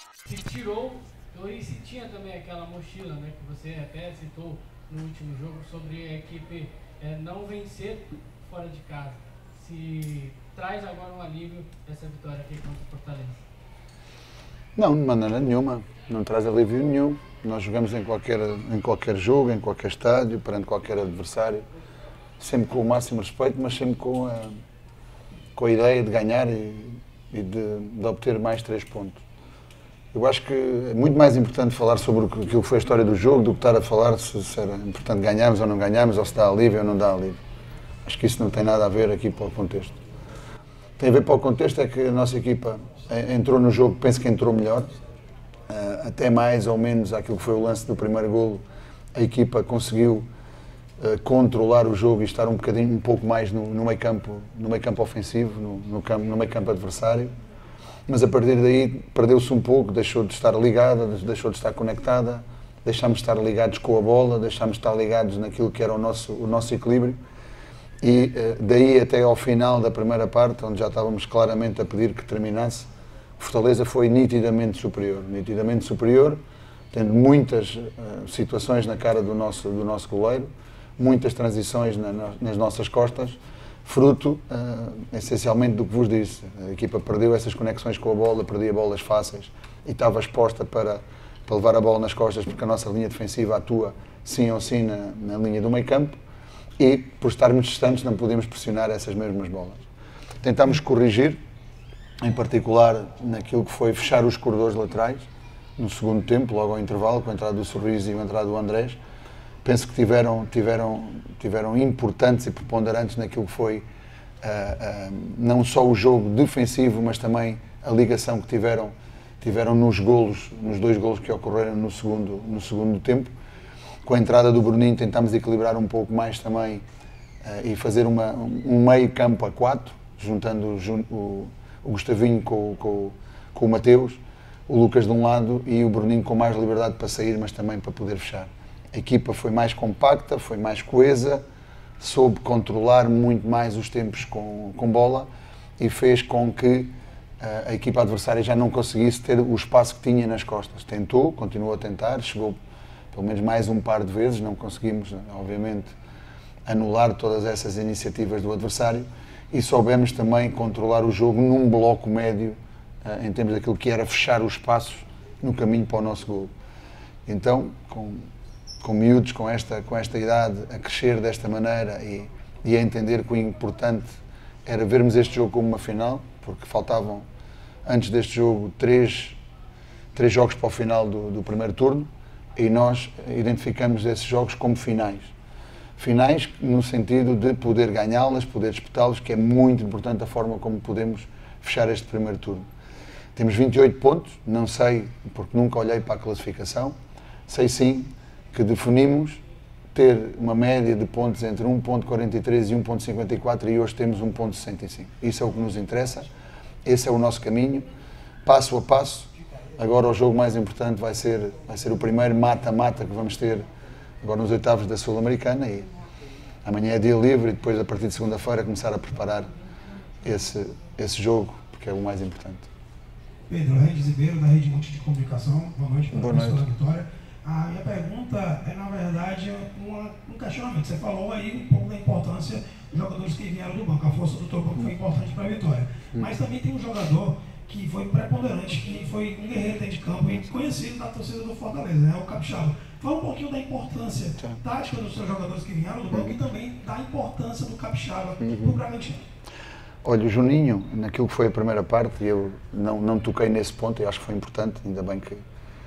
Se tirou, e se tinha também aquela mochila, né, que você até citou no último jogo sobre a equipe não vencer fora de casa. Se traz agora um alívio essa vitória aqui contra o Fortaleza? Não, de maneira nenhuma. Não traz alívio nenhum. Nós jogamos em qualquer jogo, em qualquer estádio, perante qualquer adversário, sempre com o máximo respeito, mas sempre com a ideia de ganhar e de obter mais 3 pontos. Eu acho que é muito mais importante falar sobre aquilo que foi a história do jogo do que estar a falar se era importante ganharmos ou não ganharmos, ou se dá alívio ou não dá alívio. Acho que isso não tem nada a ver aqui para o contexto. Tem a ver para o contexto é que a nossa equipa entrou no jogo, penso que entrou melhor, até mais ou menos aquilo que foi o lance do primeiro golo, a equipa conseguiu controlar o jogo e estar um pouco mais no meio campo ofensivo, no meio campo adversário. Mas a partir daí perdeu-se um pouco, deixou de estar ligada, deixou de estar conectada, deixámos de estar ligados com a bola, deixámos de estar ligados naquilo que era o nosso equilíbrio e daí até ao final da primeira parte, onde já estávamos claramente a pedir que terminasse, o Fortaleza foi nitidamente superior, tendo muitas situações na cara do nosso goleiro, muitas transições nas nossas costas, fruto essencialmente do que vos disse. A equipa perdeu essas conexões com a bola, perdia bolas fáceis e estava exposta para levar a bola nas costas, porque a nossa linha defensiva atua sim ou sim na linha do meio campo e, por estarmos distantes, não podemos pressionar essas mesmas bolas. Tentámos corrigir, em particular naquilo que foi fechar os corredores laterais, no segundo tempo, logo ao intervalo, com a entrada do Sorriso e a entrada do Andrés. Penso que tiveram importantes e preponderantes naquilo que foi não só o jogo defensivo, mas também a ligação que tiveram nos dois golos que ocorreram no segundo tempo. Com a entrada do Bruninho tentámos equilibrar um pouco mais também e fazer um meio campo a 4, juntando o Gustavinho com o Mateus, o Lucas de um lado e o Bruninho com mais liberdade para sair, mas também para poder fechar. A equipa foi mais compacta, foi mais coesa, soube controlar muito mais os tempos com bola e fez com que a equipa adversária já não conseguisse ter o espaço que tinha nas costas. Tentou, continuou a tentar, chegou pelo menos mais um par de vezes, não conseguimos, obviamente, anular todas essas iniciativas do adversário e soubemos também controlar o jogo num bloco médio, em termos daquilo que era fechar os espaços no caminho para o nosso golo. Então, com miúdos com esta idade a crescer desta maneira e a entender que o importante era vermos este jogo como uma final, porque faltavam, antes deste jogo, três jogos para o final do primeiro turno e nós identificamos esses jogos como finais. Finais no sentido de poder ganhá-las, poder disputá-los, que é muito importante a forma como podemos fechar este primeiro turno. Temos 28 pontos, não sei, porque nunca olhei para a classificação, sei sim que definimos ter uma média de pontos entre 1.43 e 1.54 e hoje temos 1.65. Isso é o que nos interessa, esse é o nosso caminho, passo a passo. Agora o jogo mais importante vai ser o primeiro mata-mata que vamos ter agora nos oitavos da Sul-Americana e amanhã é dia livre e depois a partir de segunda-feira começar a preparar esse jogo, porque é o mais importante. Pedro, Regis Ribeiro, da Rede Monte de Comunicação, boa noite, boa noite. Pela vitória. A minha pergunta é, na verdade, um questionamento. Você falou aí um pouco da importância dos jogadores que vieram do banco, a força do teu banco foi importante para a vitória. Mas também tem um jogador que foi preponderante, que foi um guerreiro dentro de campo e conhecido da torcida do Fortaleza, né? O Capixaba. Fala um pouquinho da importância tática dos seus jogadores que vieram do banco e também da importância do Capixaba para o Bragantino. Olha, o Juninho, naquilo que foi a primeira parte, eu não toquei nesse ponto e acho que foi importante, ainda bem que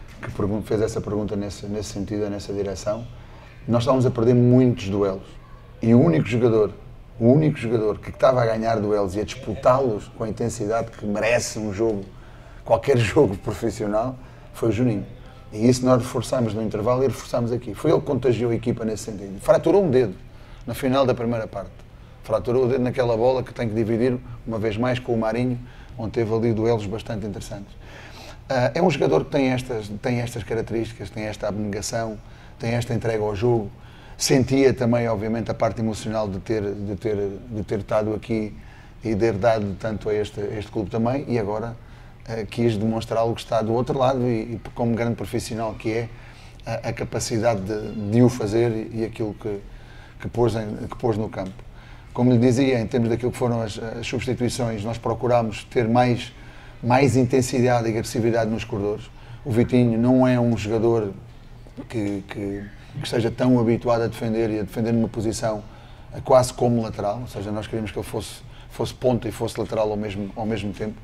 fez essa pergunta nesse sentido, nessa direção. Nós estávamos a perder muitos duelos e o único jogador que estava a ganhar duelos e a disputá-los com a intensidade que merece qualquer jogo profissional, foi o Juninho. E isso nós reforçámos no intervalo e reforçámos aqui. Foi ele que contagiou a equipa nesse sentido. Fraturou um dedo na final da primeira parte. Fraturou o dedo naquela bola que tem que dividir uma vez mais com o Marinho, onde teve ali duelos bastante interessantes. É um jogador que tem estas características, tem esta abnegação, tem esta entrega ao jogo. Sentia também, obviamente, a parte emocional de ter estado aqui e ter dado tanto a este clube também. E agora quis demonstrar algo que está do outro lado e como grande profissional que é, a capacidade de o fazer e aquilo que pôs no campo. Como lhe dizia, em termos daquilo que foram as substituições, nós procurámos ter mais intensidade e agressividade nos corredores. O Vitinho não é um jogador que esteja tão habituado a defender e a defender numa posição quase como lateral, ou seja, nós queríamos que ele fosse ponta e fosse lateral ao mesmo tempo.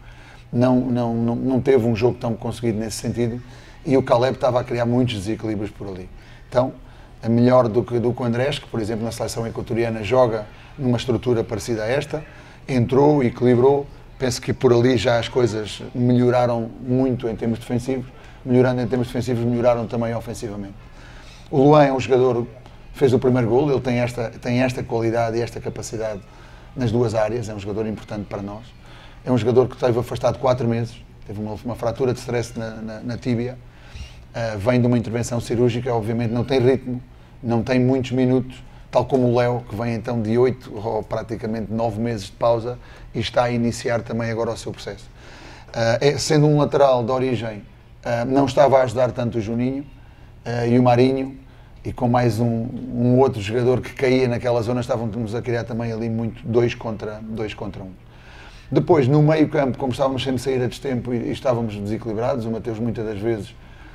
Não teve um jogo tão conseguido nesse sentido e o Caleb estava a criar muitos desequilíbrios por ali. Então, é melhor do que o Andrés, que por exemplo na seleção equatoriana joga numa estrutura parecida a esta, entrou, equilibrou, penso que por ali já as coisas melhoraram muito em termos defensivos, melhorando em termos defensivos, melhoraram também ofensivamente. O Luan é um jogador, fez o primeiro gol, ele tem esta qualidade e esta capacidade nas duas áreas, é um jogador importante para nós. É um jogador que esteve afastado 4 meses, teve uma fratura de stress na tíbia, vem de uma intervenção cirúrgica, obviamente não tem ritmo, não tem muitos minutos, tal como o Léo, que vem então de 8 ou praticamente 9 meses de pausa e está a iniciar também agora o seu processo. Sendo um lateral de origem, não estava a ajudar tanto o Juninho e o Marinho, e com mais um outro jogador que caía naquela zona, estávamos a criar também ali muito 2 contra 1. Depois, no meio campo, como estávamos sempre a sair a destempo e estávamos desequilibrados, o Mateus muitas das vezes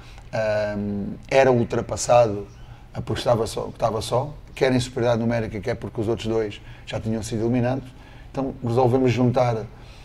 era ultrapassado porque estava só, quer em superioridade numérica, quer porque os outros 2 já tinham sido eliminados. Então resolvemos juntar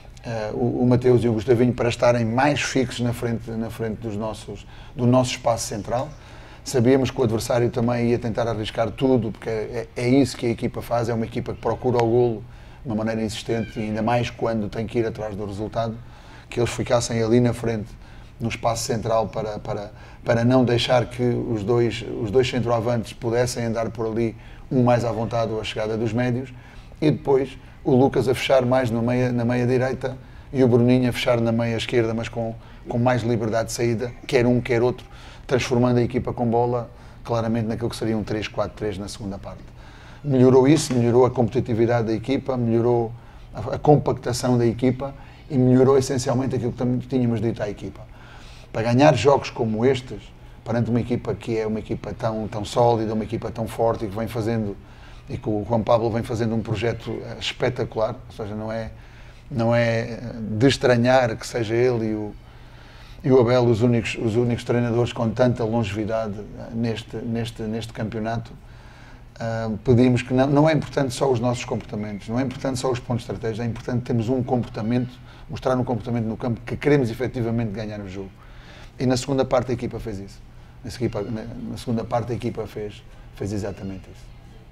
o Mateus e o Gustavinho para estarem mais fixos na frente do nosso espaço central. Sabíamos que o adversário também ia tentar arriscar tudo, porque é isso que a equipa faz, é uma equipa que procura o golo de uma maneira insistente, e ainda mais quando tem que ir atrás do resultado, que eles ficassem ali na frente, no espaço central, para não deixar que os dois centroavantes pudessem andar por ali, um mais à vontade ou à chegada dos médios, e depois o Lucas a fechar mais na meia direita e o Bruninho a fechar na meia esquerda, mas com mais liberdade de saída, quer um, quer outro, transformando a equipa com bola claramente naquilo que seria um 3-4-3 na segunda parte. Melhorou isso, melhorou a competitividade da equipa, melhorou a compactação da equipa e melhorou essencialmente aquilo que tínhamos dito à equipa. Para ganhar jogos como estes, perante uma equipa que é uma equipa tão sólida, uma equipa tão forte e que vem fazendo, e que o Juan Pablo vem fazendo um projeto espetacular, ou seja, não é de estranhar que seja ele e o Abel os únicos treinadores com tanta longevidade neste campeonato. Pedimos que não é importante só os nossos comportamentos, não é importante só os pontos estratégicos, é importante termos um comportamento, mostrar um comportamento no campo que queremos efetivamente ganhar o jogo. E na segunda parte a equipa fez isso. Na segunda parte a equipa fez exatamente isso.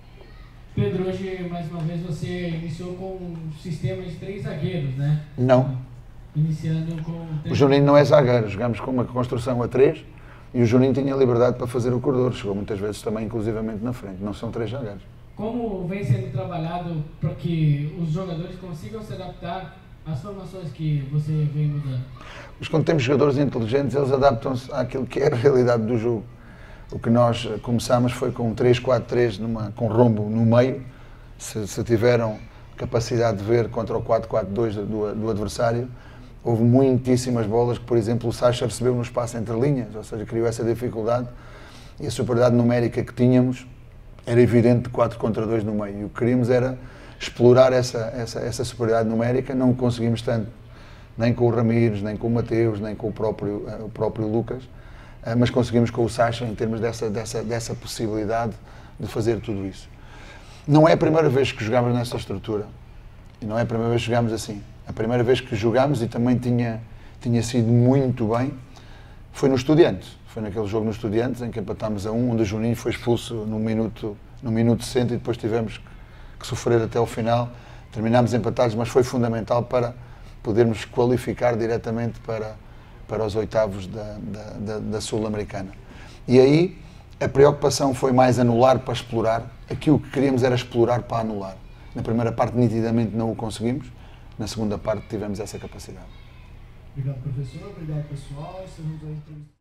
Pedro, hoje mais uma vez você iniciou com um sistema de 3 zagueiros, né? Não. Iniciando com... O Juninho não é zagueiro, jogamos com uma construção a 3 e o Juninho tinha liberdade para fazer o corredor, chegou muitas vezes também inclusivamente na frente, não são 3 zagueiros. Como vem sendo trabalhado para que os jogadores consigam se adaptar às formações que você vem mudando? Mas quando temos jogadores inteligentes, eles adaptam-se àquilo que é a realidade do jogo. O que nós começámos foi com um 3-4-3 com rombo no meio. Se tiveram capacidade de ver contra o 4-4-2 do adversário, houve muitíssimas bolas que, por exemplo, o Sacha recebeu no espaço entre linhas, ou seja, criou essa dificuldade, e a superioridade numérica que tínhamos era evidente de 4 contra 2 no meio. E o que queríamos era explorar essa superioridade numérica. Não conseguimos tanto, nem com o Ramires, nem com o Mateus, nem com o próprio Lucas, mas conseguimos com o Sacha em termos dessa possibilidade de fazer tudo isso. Não é a primeira vez que jogamos nessa estrutura, e não é a primeira vez que jogamos assim. A primeira vez que jogámos, e também tinha sido muito bem, foi no Estudiantes. Foi naquele jogo no Estudiantes em que empatámos a 1, onde o Juninho foi expulso no minuto 60 e depois tivemos que sofrer até o final. Terminámos empatados, mas foi fundamental para podermos qualificar diretamente para os oitavos da Sul-Americana. E aí a preocupação foi mais anular para explorar. Aquilo que queríamos era explorar para anular. Na primeira parte nitidamente não o conseguimos, na segunda parte tivemos essa capacidade. Obrigado, professor. Obrigado, pessoal. Estamos aí.